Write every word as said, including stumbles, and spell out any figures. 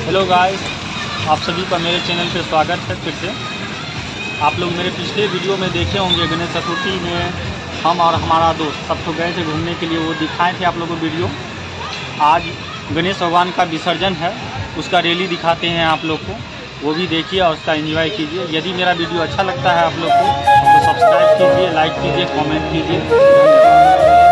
Hello guys, आप सभी का मेरे चैनल पे स्वागत है। फिर से आप लोग मेरे पिछले वीडियो में देखे होंगे, गणेश चतुर्थी में हम और हमारा दोस्त सब तो गए थे घूमने के लिए, वो दिखाए थे आप लोगों को वीडियो। आज गणेश भगवान का विसर्जन है, उसका रैली दिखाते हैं आप लोग को, वो भी देखिए और उसका एंजॉय कीजिए। यदि मेरा वीडियो अच्छा लगता है आप लोग को तो सब्सक्राइब कीजिए, लाइक कीजिए, कमेंट कीजिए। धन्यवाद।